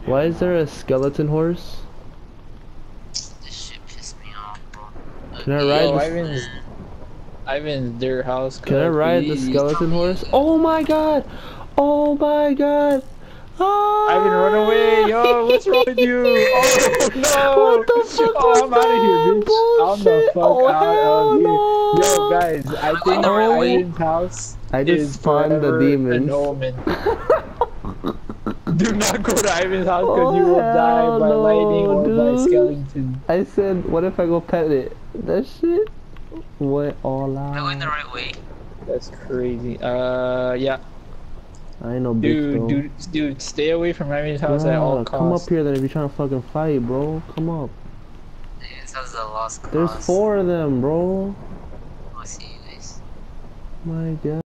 Why is there a skeleton horse? This shit pissed me off, bro. Can I ride Ivan's their house. Can I ride the skeleton horse? Oh my god! Oh my god! Ah! Ivan, run away! Yo, what's wrong with you? Oh no! What the fuck Oh, was I'm out of here, that? bitch! I'm the Bullshit. fuck Oh, out hell of here! no. Yo, guys, I think Ivan's house I just is spawned the forever demons. an omen. Do not go to Ivan's house because Oh, you will die by hell lightning or no, by dude. skeleton. I said, what if I go pet it? That shit went all out. Am I going the right way? That's crazy. Yeah. I ain't no bitch though. Dude, stay away from Ivan's house at all Nah, costs. come up here then if you're trying to fucking fight, bro. Come up. Yeah, this house is a lost cause. There's 4 of them, bro. I'll see you guys. My god.